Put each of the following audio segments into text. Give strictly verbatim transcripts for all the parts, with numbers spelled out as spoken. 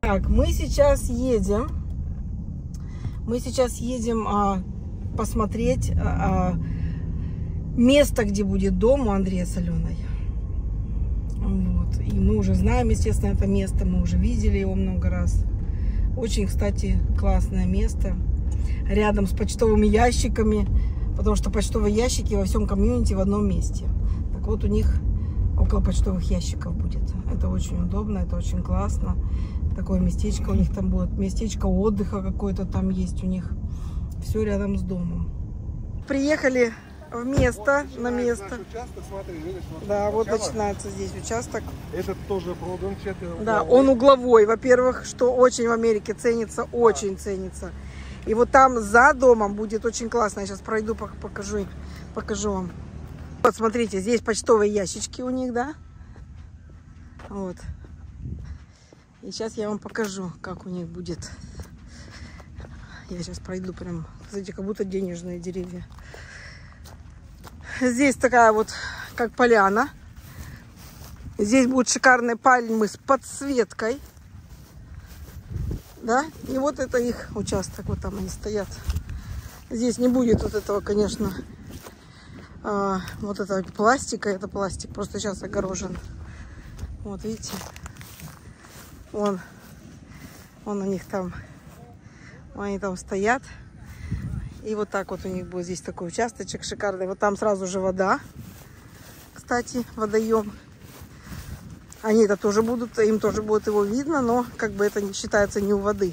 Так, мы сейчас едем. Мы сейчас едем а, посмотреть а, место, где будет дом у Андрея с Аленой. Вот. И мы уже знаем, естественно, это место. Мы уже видели его много раз. Очень, кстати, классное место. Рядом с почтовыми ящиками. Потому что почтовые ящики во всем комьюнити в одном месте. Так вот, у них около почтовых ящиков будет. Это очень удобно, это очень классно. Такое местечко у них там будет. Местечко отдыха какое-то там есть у них. Все рядом с домом. Приехали в место, вот на место. Участок, смотри, видишь, вот да, вот начало. начинается здесь участок. Этот тоже продан. Да, он угловой. Во-первых, что очень в Америке ценится, очень да. ценится. И вот там за домом будет очень классно. Я сейчас пройду, покажу, покажу вам. Вот, смотрите, здесь почтовые ящички у них, да? Вот. И сейчас я вам покажу, как у них будет. Я сейчас пройду прям, кстати, как будто денежные деревья. Здесь такая вот, как поляна. Здесь будут шикарные пальмы с подсветкой. Да? И вот это их участок, вот там они стоят. Здесь не будет вот этого, конечно, а, вот этого пластика. Это пластик, просто сейчас огорожен. Вот, видите? Вон, вон у них там, они там стоят. И вот так вот у них будет здесь такой участочек шикарный. Вот там сразу же вода, кстати, водоем. Они это тоже будут, им тоже будет его видно, но как бы это не считается не у воды.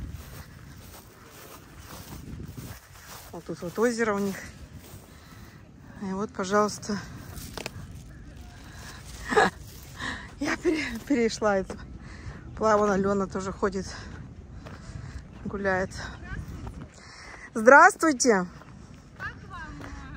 Вот тут вот озеро у них. И вот, пожалуйста, я перешла это. Вон Алена тоже ходит, гуляет. Здравствуйте. Как вам?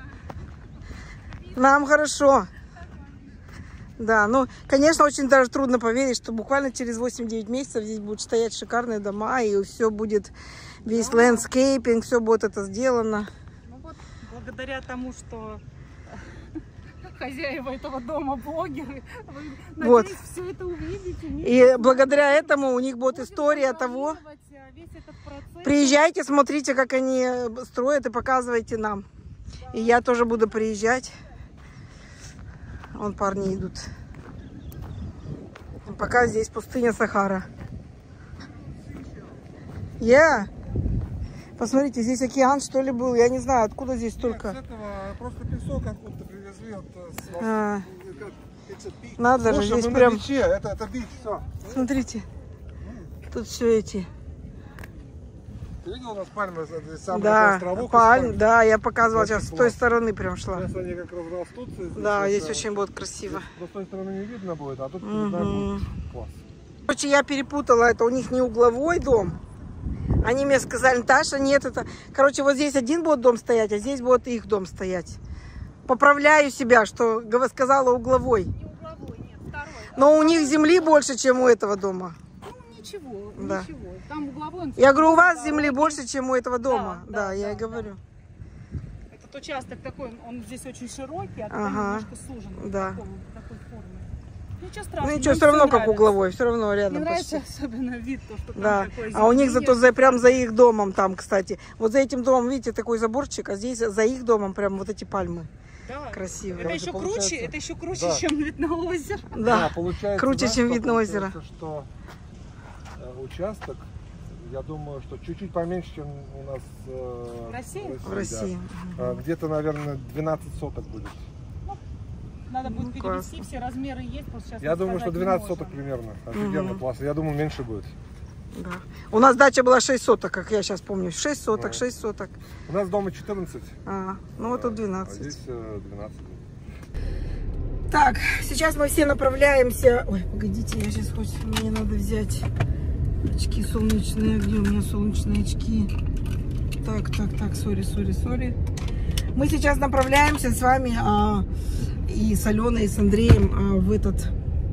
Нам хорошо. Да, ну, конечно, очень даже трудно поверить, что буквально через восемь-девять месяцев здесь будут стоять шикарные дома, и все будет, весь да. лендскейпинг, все будет это сделано. Ну вот, благодаря тому, что хозяева этого дома блогеры, вы, вот. Надеюсь, все это увидите. И благодаря этому у них будет история того. Приезжайте, смотрите, как они строят, и показывайте нам. Да. И я тоже буду приезжать. Вон парни идут. Пока здесь пустыня Сахара. Я. Yeah. Посмотрите, здесь океан, что ли, был. Я не знаю, откуда здесь столько. Нет, с этого просто песок откуда-то привезли. Вот, с... а. Надо Слушай, же, здесь мы прям... на биче. Это, это бич, все. Смотрите, тут все эти... Ты видел у нас пальмы? Самый да, островок, пальм, да, я показывала, сейчас класс. с той стороны прям шла. Сейчас они как разрастутся. Да, здесь это... очень будет красиво. С той стороны не видно будет, а тут угу. не знаю, будет класс. Короче, я перепутала, это у них не угловой дом. Они мне сказали, Наташа, нет, это... Короче, вот здесь один будет дом стоять, а здесь будет их дом стоять. Поправляю себя, что сказала угловой. Не угловой, нет, второй. Но у них земли больше, чем у этого дома. Ну, ничего, да. ничего. Там угловой... Он я говорю, у вас земли больше, чем у этого дома. Да, да, да я да, и говорю. Да. Этот участок такой, он здесь очень широкий, а ага. там немножко суженный. Да. Такой, такой формы. Ничего страшного. Ну ничего, все равно как угловой, все равно рядом. Мне нравится почти. особенно вид, то, что там да. такой. А у них зато за, прям за их домом там, кстати. Вот за этим домом, видите, такой заборчик, а здесь за их домом прям вот эти пальмы. Да. Красивые. Это еще получается... круче, это еще круче, да. чем вид на озеро. Да, да получается, круче, да, чем вид на озеро. Что э, участок, я думаю, что чуть-чуть поменьше, чем у нас э, в России. В России. Да. Угу. Где-то, наверное, двенадцать соток будет. Ну, надо будет ну, перевести, классно. все размеры есть. Сейчас я думаю, что двенадцать соток примерно. Офигенно угу. классно. Я думаю, меньше будет. Да. У нас дача была шесть соток, как я сейчас помню. шесть соток, да. шесть соток. У нас дома четырнадцать. А, ну вот тут двенадцать. А здесь двенадцать. Так, сейчас мы все направляемся. Ой, погодите, я сейчас хоть мне надо взять очки солнечные. Где у меня солнечные очки? Так, так, так, сори, сори, сори. Мы сейчас направляемся с вами а, и с Аленой, и с Андреем а, в этот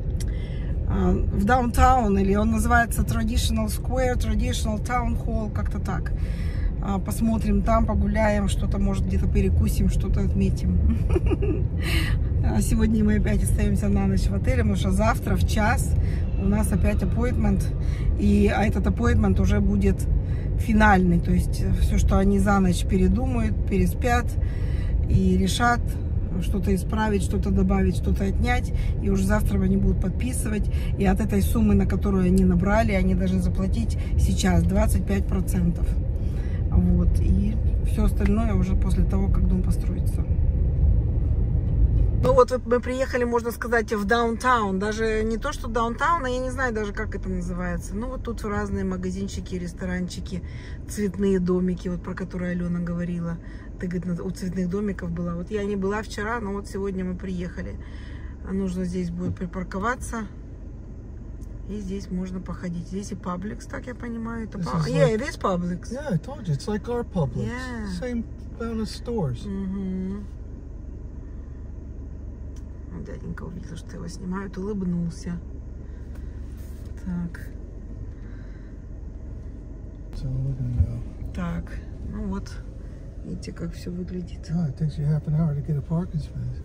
а, в даунтаун, или он называется Traditional Square, Traditional Town Hall, как-то так. А, посмотрим там, погуляем, что-то, может, где-то перекусим, что-то отметим. Сегодня мы опять остаемся на ночь в отеле, потому что завтра в час у нас опять appointment, и а этот appointment уже будет финальный, то есть все, что они за ночь передумают, переспят и решат что-то исправить, что-то добавить, что-то отнять, и уже завтра они будут подписывать, и от этой суммы, на которую они набрали, они должны заплатить сейчас двадцать пять процентов. Вот, и все остальное уже после того, как дом построится. Ну вот мы приехали, можно сказать, в даунтаун. Даже не то, что даунтаун, а я не знаю даже, как это называется. Ну вот тут разные магазинчики, ресторанчики, цветные домики, вот про которые Алена говорила. Ты, говорит, у цветных домиков была. Вот я не была вчера, но вот сегодня мы приехали. Нужно здесь будет припарковаться. И здесь можно походить. Здесь и Publix, так я понимаю. Это Publix. Yeah, it is Publix. Yeah, I told you, it's like our Publix. Yeah. Same amount of stores. Угу. Дяденька увидел, что его снимают, улыбнулся. Так. So we're gonna go. Так, ну вот, видите, как все выглядит. Oh, it takes you half an hour to get a parking space.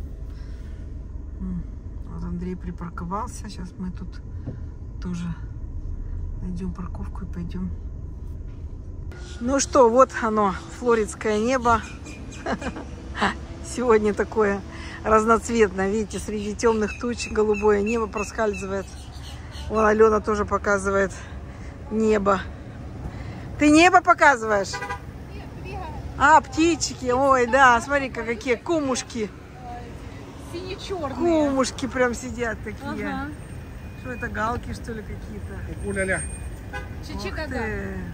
Вот Андрей припарковался. Сейчас мы тут тоже найдем парковку и пойдем. Ну что, вот оно, флоридское небо. Сегодня такое разноцветное. Видите, среди темных туч голубое небо проскальзывает. Вон Алена тоже показывает небо. Ты небо показываешь? А, птички. Ой, да, смотри-ка, какие кумушки. Сине-черные. Кумушки прям сидят такие. Ага. Что это, галки, что ли, какие-то? Уля-ля. Чичи-гага.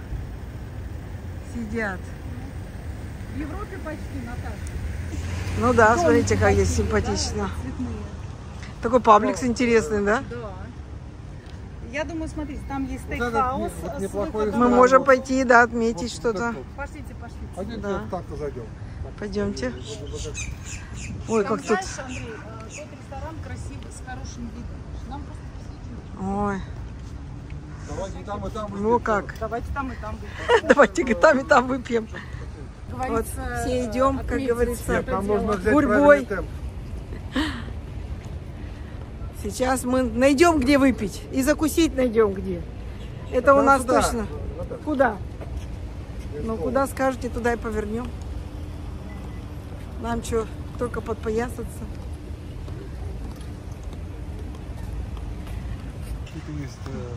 Сидят. В Европе почти, Наташа. Ну да, смотрите, как здесь симпатично. Цветные. Такой Publix интересный, да? Да. Я думаю, смотрите, там есть Вот этот стейкхаус. не- вот с неплохой выходом. Мы Да, можем вот. пойти, да, отметить Вот что-то. так вот. Пошлите, пошлите. Пойдемте Да. вот так-то зайдем. Пойдемте. Ой, Там, как тут. знаешь, Андрей, э, тот ресторан красивый, с хорошим видом. Нам просто посветить. Ой, Давайте и там, и там. ну как. Давайте там и там выпьем. Давайте и там, и там выпьем. Вот Говорится, все идем, как отметить говорится, это Там дело. нужно взять Гурьбой. правильный темп. Сейчас мы найдем, где выпить. И закусить найдем где. Это у Там нас туда. точно. Вот так. Куда? Ну, куда скажете, туда и повернем. Нам что, только подпоясаться. Какие-то есть, э,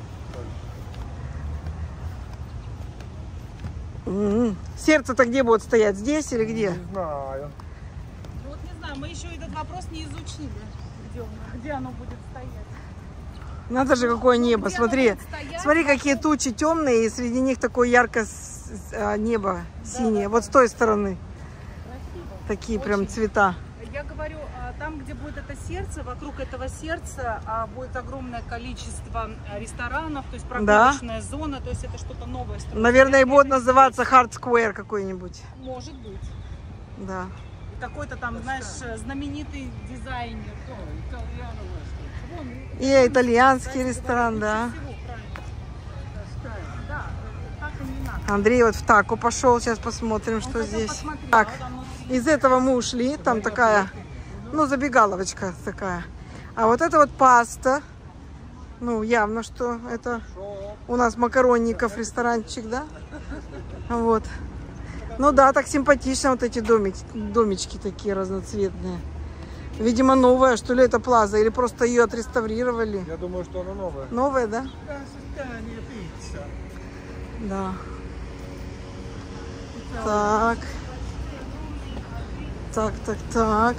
М-м. Сердце-то где будет стоять? Здесь или где? Не знаю. Ну, вот не знаю, мы еще этот вопрос не изучили, где, он, где оно будет стоять. Надо же, какое небо. Где Смотри, оно будет стоять? смотри, какие тучи темные, и среди них такое яркое с- с- а, небо синее. Вот с той стороны. Красиво. Такие Очень. прям цвета. Я говорю, а, там, где будет это сердце, вокруг этого сердца а, будет огромное количество а, ресторанов, то есть прогулочная зона, то есть это что-то новое. строится. Наверное, и будет Первый называться Hard Square какой-нибудь. здесь. Может быть. Да. И какой-то там, знаешь, знаменитый дизайнер. Вон, И итальянский кстати ресторан, говоря, да. лучше всего, правильно. Да, так и не надо. Андрей вот в тако пошел, сейчас посмотрим, Он что хотел здесь. посмотреть, Так, а там внутри. из этого мы ушли, там такая, ну, забегаловочка такая. А вот это вот паста. Ну, явно, что это у нас макаронников ресторанчик, да? Вот. Ну да, так симпатично вот эти домики, домички такие разноцветные. Видимо, новая, что ли, это Плаза, или просто ее отреставрировали. Я думаю, что она новая. Новая, да? Да. Так. Так, так, так.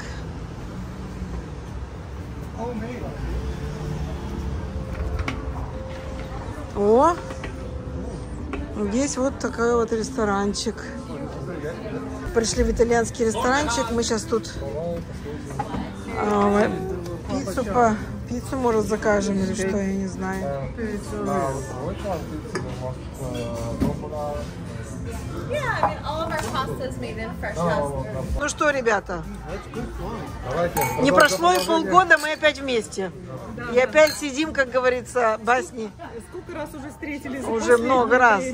О! Здесь вот такой вот ресторанчик. Пришли в итальянский ресторанчик. Мы сейчас тут а, пиццу, по, пиццу, может, закажем или что, я не знаю. Yeah, I mean, all of our pasta is made in fresh house. Ну что, ребята, Давайте. не прошло и полгода, мы опять вместе. И опять сидим, как говорится, басни. Сколько раз уже встретились? Уже много раз.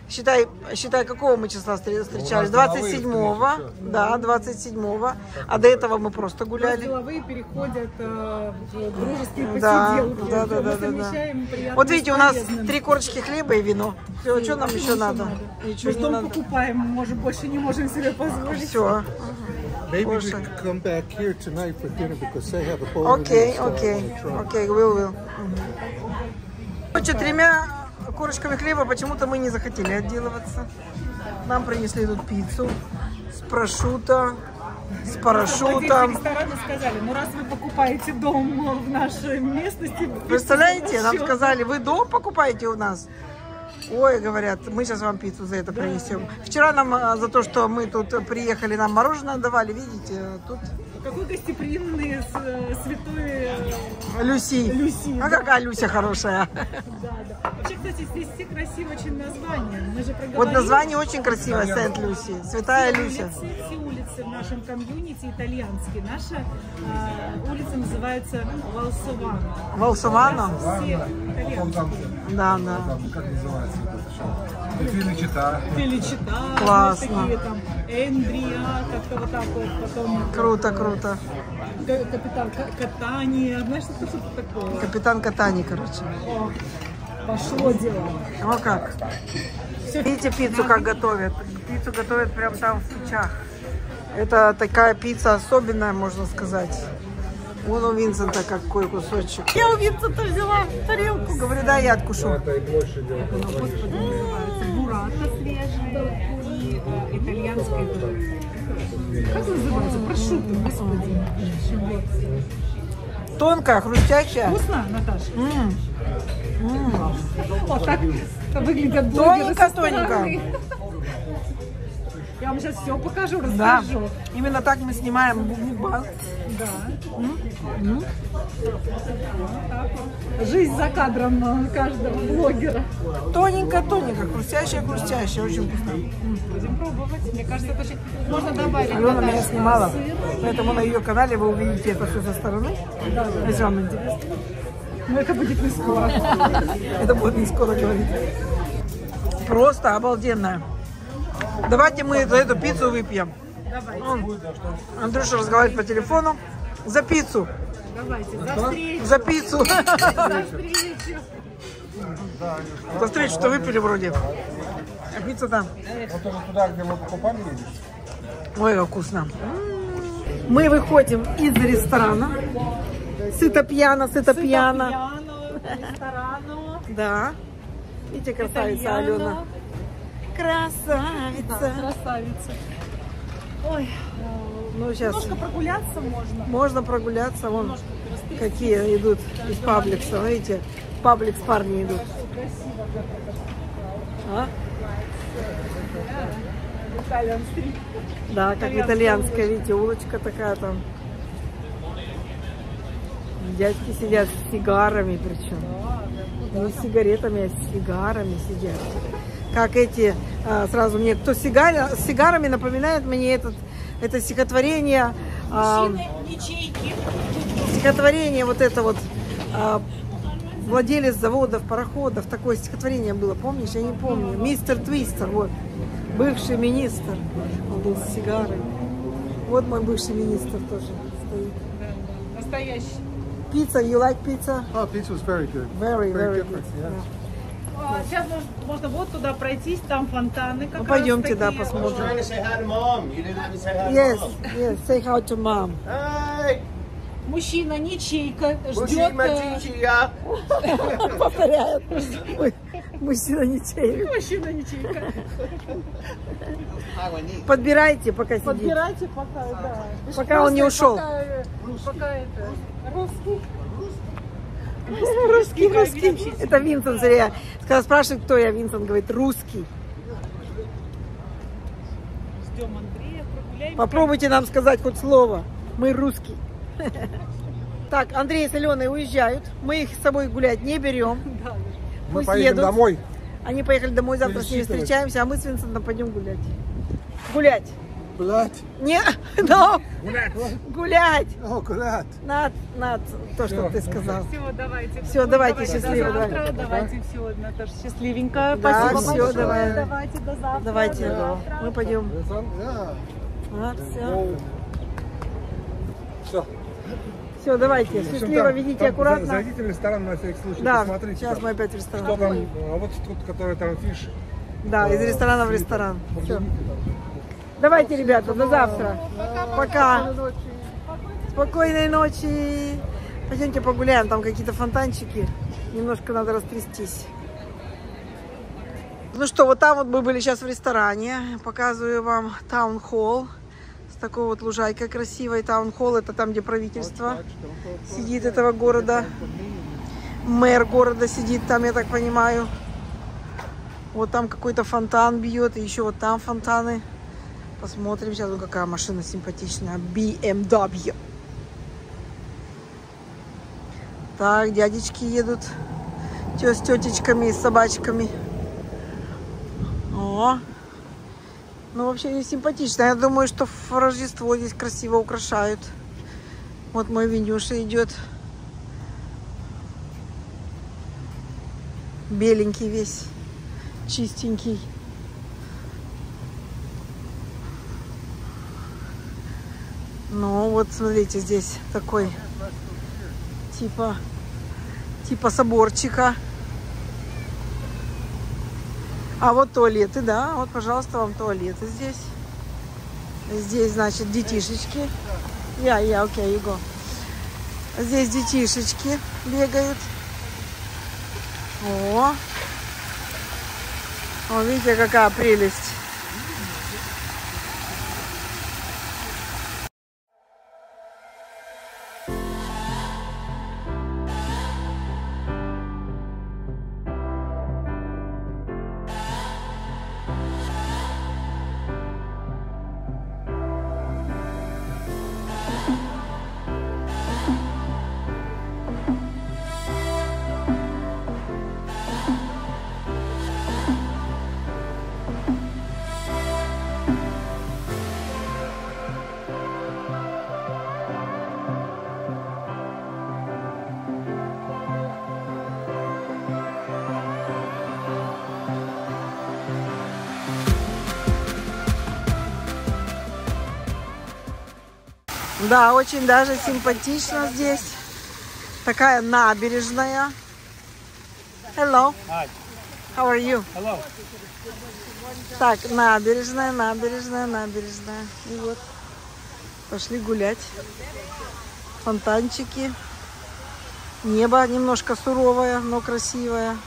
Считай, считай, какого мы числа встречались? двадцать седьмого. Да, двадцать седьмого. А до этого мы просто гуляли. Деловые переходят э, в дружеские Да, посиделки. да, да, да, да, да. Вот видите, у нас три корочки хлеба и вино. Все, что нам еще надо? Ничего Мы не дом надо. покупаем, мы может, больше не можем себе позволить. Все. Maybe we Слушай. could come back here tonight for dinner because they have a bowling Окей, installed окей, on the truck. окей, will, will. Короче, тремя корочками хлеба почему-то мы не захотели отделываться. Нам принесли тут пиццу с прошутто, с Владельцы парашютом. ресторана сказали, ну раз вы покупаете дом в нашей местности... Представляете, нам счет. сказали, вы дом покупаете у нас? Ой, говорят, мы сейчас вам пиццу за это принесем. Вчера нам а, за то, что мы тут приехали, нам мороженое давали, видите, тут Какой гостеприимный, с- святой... э, Люси. Люси, А да. какая Люся хорошая. Да, да. Вообще, кстати, здесь все красивые очень названия. Мы же проговорили. Вот название очень красивое, Сент-Люси, Святая Все Люся. улицы, все улицы в нашем комьюнити итальянские. Наша э, улица называется Валсовано. Волсовано? Все Потом итальянские. там, Да, да. там, как называется это еще? Филичита. Феличита, Классно. такие там, Эндрия, как-то вот так вот, потом Круто, круто. ка- капитан Ка- Катания, знаешь, что-то что-то такое. Капитан Катани, короче. О, пошло дело. О как. Всё. Видите пиццу как готовят? Пиццу готовят прям там в печах. Это такая пицца особенная, можно сказать. Вон у Винсента какой кусочек. Я у Винсента взяла тарелку. Говорю, да, я откушу. Это и больше делать. Называется бурата свежая и э, итальянская. Как называется? Прошутто, господи. Тонкая, хрустящая. Вкусно, Наташа? М. М. Вот так выглядят блогеры Тоненько, со стороны. тоненько. Я вам сейчас все покажу, Да, расскажу. именно так мы снимаем мукбанг. Да. Так вот. Жизнь за кадром э, каждого блогера. Тоненько-тоненько, хрустящая-хрустящая, очень вкусно. Будем пробовать. Мне кажется, это очень... Можно добавить Алена меня Наташа, снимала, сыр. поэтому на ее канале вы увидите это все со стороны. Если вам интересно. Но это будет не скоро. Это будет не скоро говорить. Просто обалденная. Давайте мы за эту пиццу выпьем. Давайте, Вон, Андрюша разговаривает по телефону. За пиццу. давайте. За встречу. За пиццу. За встречу. За встречу, что выпили вроде. А пицца там. Вот тоже туда, где мы покупали, едешь? Ой, как вкусно. Мы выходим из ресторана. Сыто-пьяно, сыто-пьяно. Пьяно, ресторану. Да. Видите, красавица Итальяно. Алена. Красавица. Красавица. Ой, Ну, сейчас немножко прогуляться можно. можно прогуляться. Вон Немножко перестрелять. какие идут из Пабликса. Видите, в Пабликс парни идут. А? Итальян стрит. Да, как итальянская, видите, улочка такая там. Дядьки сидят с сигарами причем. Не с сигаретами, а с сигарами сидят. Как эти, а, сразу мне, кто с, сигар, с сигарами напоминает мне этот, это стихотворение, а, Ячейки. стихотворение вот это вот, а, владелец заводов, пароходов, такое стихотворение было, помнишь? Я не помню. Мистер Твистер, вот, бывший министр, он был с сигарой. Вот мой бывший министр тоже стоит. Настоящий. Pizza, you like pizza? Oh, pizza was very good. Very, very different, good. yeah. А, Сейчас можно, можно вот туда пройтись, там фонтаны как Ну, раз пойдемте, такие. да, посмотрим. Trying to say hi to mom. You didn't have to say hi to Yes, mom. yes, say hi to mom. Hey, Мужчина, ничейка, Mushi ждет... э, Matichi, yeah. Повторяет. Ой, мужчина ничей. Мужчина, ничейка. Подбирайте, пока сидит. Подбирайте пока, да. Пока он не ушел. Пока, э, пока это... Русский. Русский, русский. Это Винсент зря. Когда спрашивают, кто я, Винсент говорит, русский. Ждем Андрея, прогуляемся. Попробуйте нам сказать хоть слово. Мы русские. Так, Андрей с Аленой уезжают. Мы их с собой гулять не берем. Мы Пусть поедем едут. домой. Они поехали домой, завтра с ними Пересчитывать. встречаемся, а мы с Винсентом пойдем гулять. Гулять. Гулять. Не, no. Гулять. Гулять. О, гулять. Над, над то, что Всё. ты сказал. Все, давайте. Всё, давайте, До счастливо, завтра. давайте. Давайте, все, Наташа, счастливенько. Да, Спасибо всё, большое. давай. Давайте, до завтра. Давайте, До завтра. мы пойдем. Да. Вот, все. Все. Все, давайте. Счастливо, ведите аккуратно. Зайдите в ресторан на всякий случай, Да, посмотрите. сейчас там, мы опять в Что ресторан. там, а вот тут, который там фиш. Да, из ресторана в ресторан. Все. Поглядите там. Давайте, ребята, до завтра. Пока. Спокойной ночи. Пойдемте погуляем, там какие-то фонтанчики. Немножко надо растрястись. Ну что, вот там вот мы были сейчас в ресторане. Показываю вам таун-холл. С такой вот лужайкой красивой. Таун-холл — это там, где правительство сидит этого города. Мэр города сидит там, я так понимаю. Вот там какой-то фонтан бьет. И еще вот там фонтаны. Посмотрим сейчас, ну какая машина симпатичная. би эм дабл ю. Так, дядечки едут. Тё с тетечками и с собачками. О. Ну, вообще не симпатично. Я думаю, что в Рождество здесь красиво украшают. Вот мой Винюша идет. Беленький весь. Чистенький. Ну, вот смотрите, здесь такой типа, типа соборчика. А вот туалеты, да, вот, пожалуйста, вам туалеты здесь. Здесь, значит, детишечки. Я, я, окей, you go. Здесь детишечки бегают. О, О, видите, какая прелесть. Да, очень даже симпатично здесь. Такая набережная. Hello. Hi. How are you? Hello. Так, набережная, набережная, набережная. И вот, пошли гулять. Фонтанчики. Небо немножко суровое, но красивое.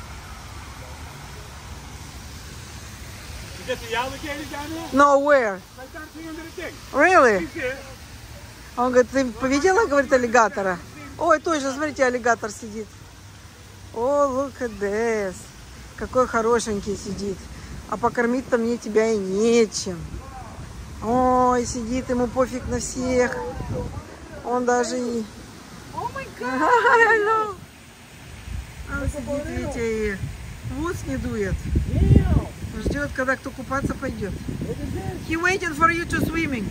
You get the alligator down there? No, where? Right down to the end of the thing. Really? He's here. Он говорит, ты повидела, говорит, аллигатора? Ой, точно, смотрите, аллигатор сидит. О, look at this. Какой хорошенький сидит. А покормить-то мне тебя и нечем. Ой, сидит, ему пофиг на всех. Он даже и... О май Hello. Он сидит, видите, и в ус не дует. Ждет, когда кто купаться пойдет. He waiting for you to swimming.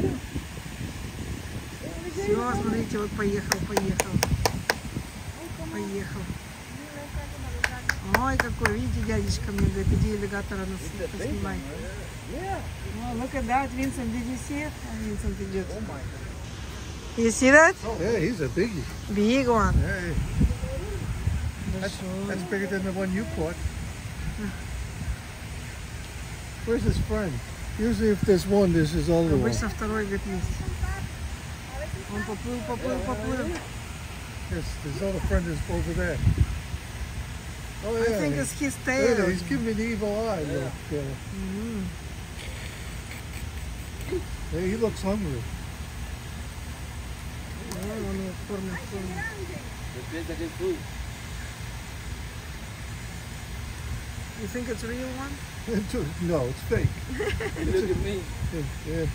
Все, смотрите, вот поехал, поехал. Поехал. Ой, какой, видите, дядечка мне говорит, иди аллигатора нас поснимай. О, look at that, Vincent, did you see it? А, Vincent идет. You see that? Yeah, he's a biggie. Big one. Yeah, that's, that's bigger than the one you caught. Where's his friend? Usually if there's one, this is all the one. Обычно второй, говорит, есть. Он поплыл, поплыл, поплыл. Yes, his other friend is over there. Oh I yeah, think he- it's his yeah, tail. he's giving me the evil eye. Look, yeah. Yeah, he looks hungry. Ой, он его кормит, кормит. You think it's a real one? No, it's fake. Look at me. Yeah.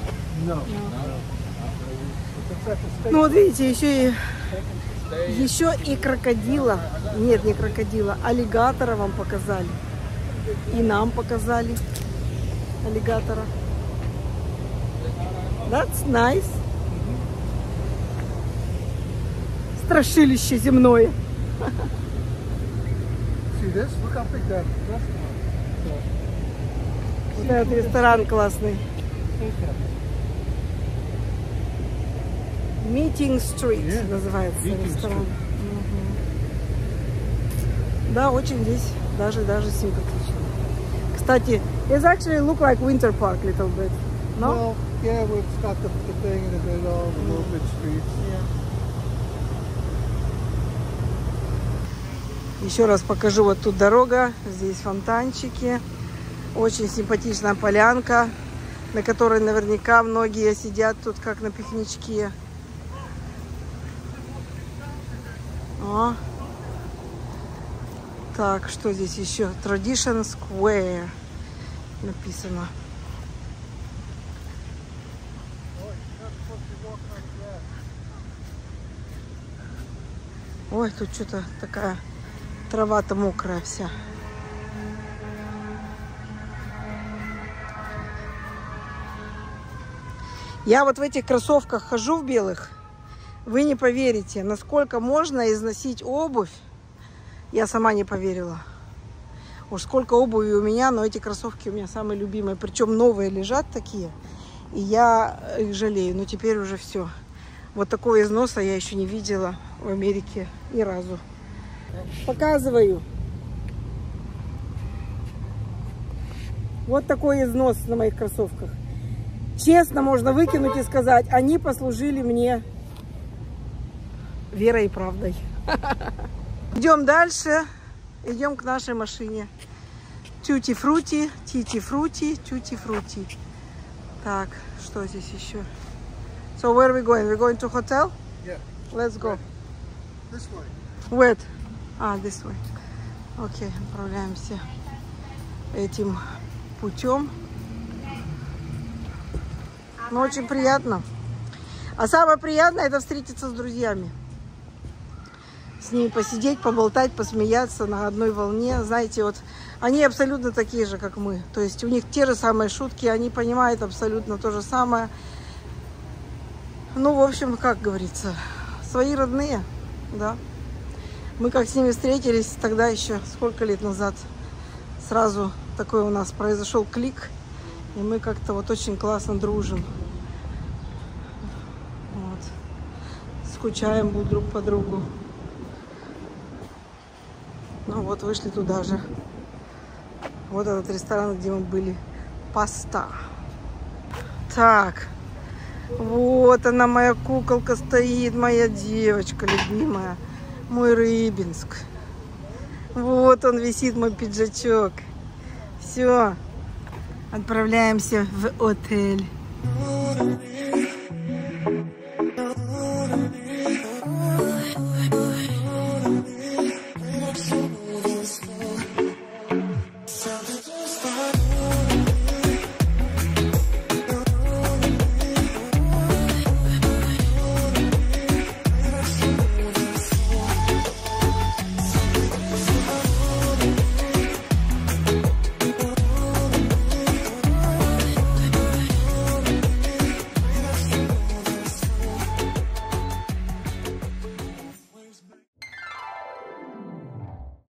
No. Ну вот видите, еще и, еще и крокодила. Нет, не крокодила, аллигатора вам показали. И нам показали аллигатора. That's nice. Страшилище земное. See this? Look how big that restaurant is. Вот этот ресторан классный. Meeting Street Yeah. называется Meeting ресторан. Мгм. Да, очень здесь даже даже симпатично. Кстати, it's actually look like Winter Park a little bit. No? Well, yeah, well, it's got the, the thing in the middle, the little bit streets. Еще раз покажу, вот тут дорога, здесь фонтанчики, очень симпатичная полянка, на которой наверняка многие сидят тут как на пикничке. О. Так, что здесь еще? Tradition Square написано. Ой, тут что-то такая трава-то мокрая вся. Я вот в этих кроссовках хожу в белых. Вы не поверите, насколько можно износить обувь. Я сама не поверила. Уж сколько обуви у меня, но эти кроссовки у меня самые любимые. Причем новые лежат такие. И я их жалею. Но теперь уже все. Вот такого износа я еще не видела в Америке ни разу. Показываю. Вот такой износ на моих кроссовках. Честно можно выкинуть и сказать, они послужили мне верой и правдой. Идем дальше. Идем к нашей машине. Тьюти-фрути, тити-фрути, тьюти-фрути. Так, что здесь еще? So where are we going? We're going to hotel? Yeah. Let's go. This way. Where? А, this way. Окей, отправляемся этим путем. Ну, очень приятно. А самое приятное — это встретиться с друзьями. С ними посидеть, поболтать, посмеяться на одной волне. Знаете, вот они абсолютно такие же, как мы. То есть у них те же самые шутки, они понимают абсолютно то же самое. Ну, в общем, как говорится, свои родные, да. Мы как с ними встретились тогда еще, сколько лет назад, сразу такой у нас произошел клик, и мы как-то вот очень классно дружим. Вот. Скучаем друг по другу. Ну вот, вышли туда же. Вот этот ресторан, где мы были. Паста. Так. Вот она, моя куколка стоит, моя девочка любимая. Мой Рыбинск. Вот он висит, мой пиджачок. Все. Отправляемся в отель. Something just started.